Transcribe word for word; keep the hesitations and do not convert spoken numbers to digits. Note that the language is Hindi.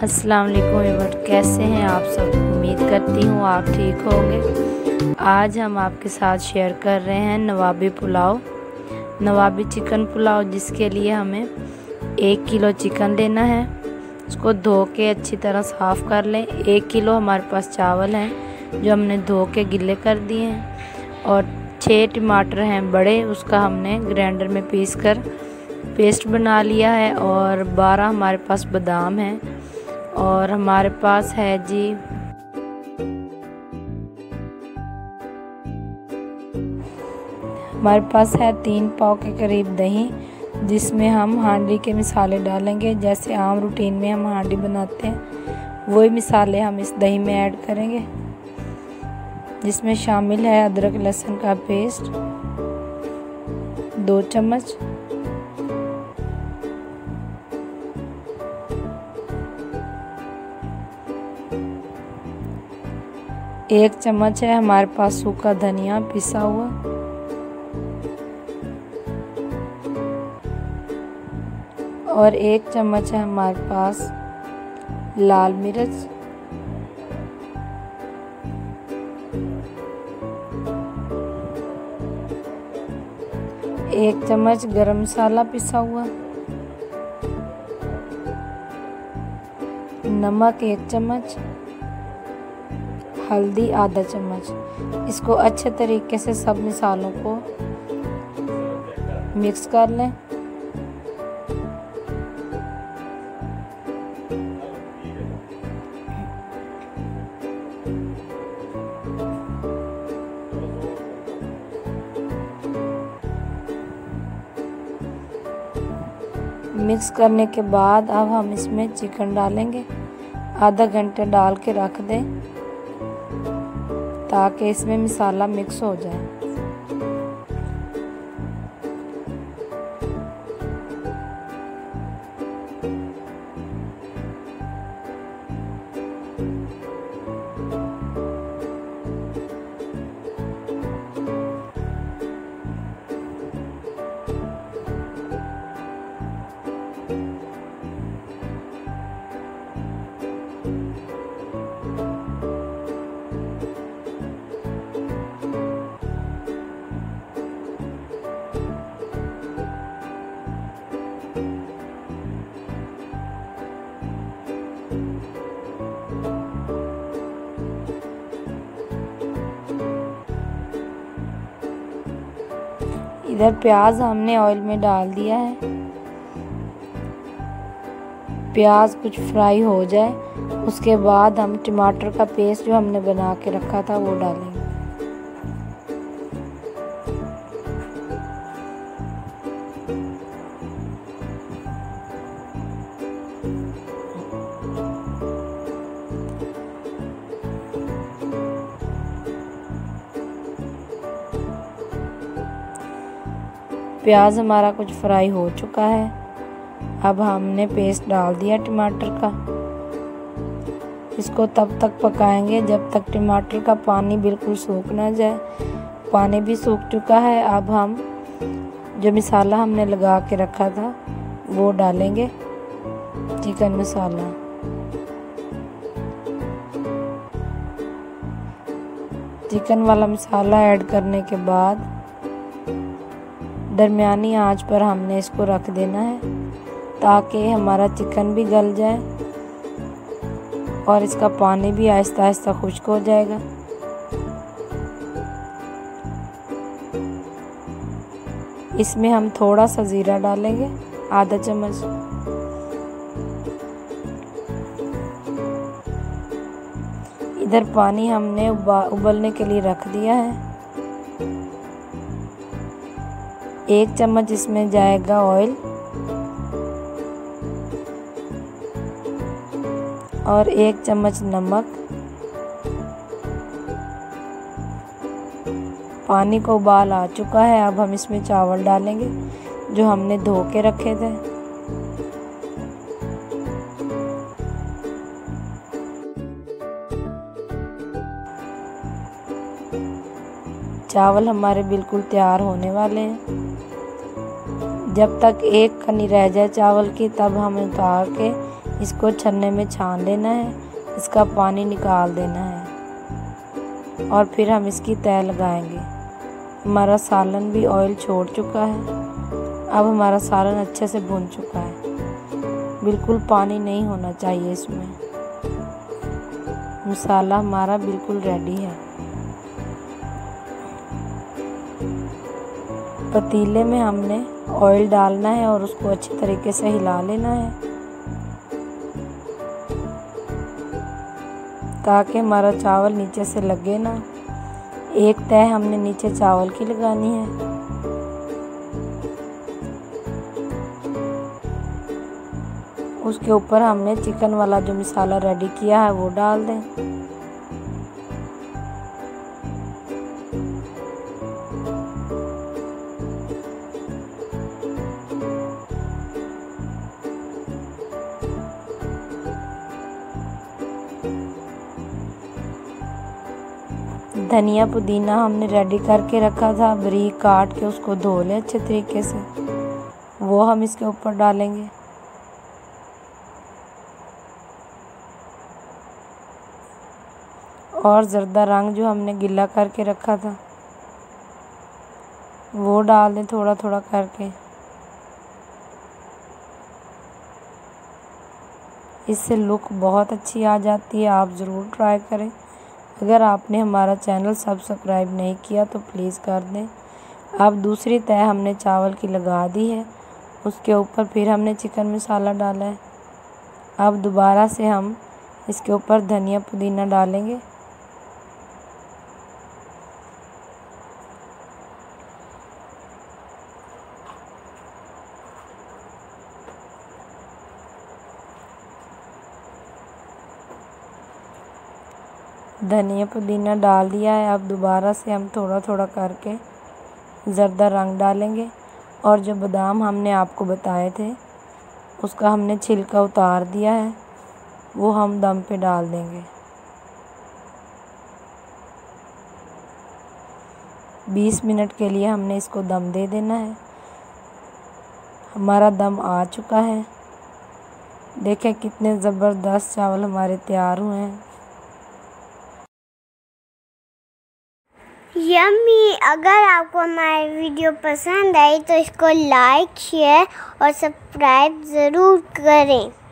अस्सलाम वालेकुम एवरीवन, कैसे हैं आप सब। उम्मीद करती हूँ आप ठीक होंगे। आज हम आपके साथ शेयर कर रहे हैं नवाबी पुलाव, नवाबी चिकन पुलाव, जिसके लिए हमें एक किलो चिकन लेना है। उसको धो के अच्छी तरह साफ़ कर लें। एक किलो हमारे पास चावल हैं जो हमने धो के गिले कर दिए हैं, और छः टमाटर हैं बड़े, उसका हमने ग्राइंडर में पीस कर पेस्ट बना लिया है। और बारह हमारे पास बादाम हैं, और हमारे पास है जी हमारे पास है तीन पाव के करीब दही, जिसमें हम हांडी के मसाले डालेंगे। जैसे आम रूटीन में हम हांडी बनाते हैं, वही मसाले हम इस दही में ऐड करेंगे, जिसमें शामिल है अदरक लहसुन का पेस्ट दो चम्मच, एक चम्मच है हमारे पास सूखा धनिया पिसा हुआ, और एक चम्मच है हमारे पास लाल मिर्च, एक चम्मच गरम मसाला पिसा हुआ, नमक एक चम्मच, हल्दी आधा चम्मच। इसको अच्छे तरीके से सब मसालों को मिक्स कर लें। मिक्स करने के बाद अब हम इसमें चिकन डालेंगे। आधा घंटे डाल के रख दें ताकि इसमें मसाला मिक्स हो जाए। इधर प्याज हमने ऑयल में डाल दिया है। प्याज कुछ फ्राई हो जाए, उसके बाद हम टमाटर का पेस्ट जो हमने बना के रखा था वो डालेंगे। प्याज हमारा कुछ फ्राई हो चुका है। अब हमने पेस्ट डाल दिया टमाटर का। इसको तब तक पकाएंगे जब तक टमाटर का पानी बिल्कुल सूख ना जाए। पानी भी सूख चुका है। अब हम जो मसाला हमने लगा के रखा था वो डालेंगे, चिकन मसाला। चिकन वाला मसाला ऐड करने के बाद दरमियानी आंच पर हमने इसको रख देना है ताकि हमारा चिकन भी गल जाए और इसका पानी भी आहिस्ता आहिस्ता खुश्क हो जाएगा। इसमें हम थोड़ा सा ज़ीरा डालेंगे, आधा चम्मच। इधर पानी हमने उबलने के लिए रख दिया है। एक चम्मच इसमें जाएगा ऑयल, और एक चम्मच नमक। पानी को उबाल आ चुका है। अब हम इसमें चावल डालेंगे जो हमने धो के रखे थे। चावल हमारे बिल्कुल तैयार होने वाले हैं। जब तक एक कनी रह जाए चावल की, तब हम उतार के इसको छन्ने में छान लेना है, इसका पानी निकाल देना है और फिर हम इसकी तह लगाएंगे। हमारा सालन भी ऑयल छोड़ चुका है। अब हमारा सालन अच्छे से भुन चुका है, बिल्कुल पानी नहीं होना चाहिए इसमें। मसाला हमारा बिल्कुल रेडी है। पतीले में हमने ऑयल डालना है और उसको अच्छी तरीके से हिला लेना है ताकि हमारा चावल नीचे से लगे ना। एक तह हमने नीचे चावल की लगानी है। उसके ऊपर हमने चिकन वाला जो मसाला रेडी किया है वो डाल दें। धनिया पुदीना हमने रेडी करके रखा था, बारीक काट के उसको धो लें अच्छे तरीके से, वो हम इसके ऊपर डालेंगे। और ज़र्दा रंग जो हमने गिला करके रखा था वो डाल दें थोड़ा थोड़ा करके। इससे लुक बहुत अच्छी आ जाती है, आप ज़रूर ट्राई करें। अगर आपने हमारा चैनल सब्सक्राइब नहीं किया तो प्लीज़ कर दें। अब दूसरी तह हमने चावल की लगा दी है, उसके ऊपर फिर हमने चिकन मसाला डाला है। अब दोबारा से हम इसके ऊपर धनिया पुदीना डालेंगे। धनिया पुदीना डाल दिया है। अब दोबारा से हम थोड़ा थोड़ा करके ज़र्दा रंग डालेंगे और जो बादाम हमने आपको बताए थे उसका हमने छिलका उतार दिया है, वो हम दम पे डाल देंगे। बीस मिनट के लिए हमने इसको दम दे देना है। हमारा दम आ चुका है। देखें कितने ज़बरदस्त चावल हमारे तैयार हुए हैं। यम्मी। अगर आपको हमारी वीडियो पसंद आई तो इसको लाइक, शेयर और सब्सक्राइब ज़रूर करें।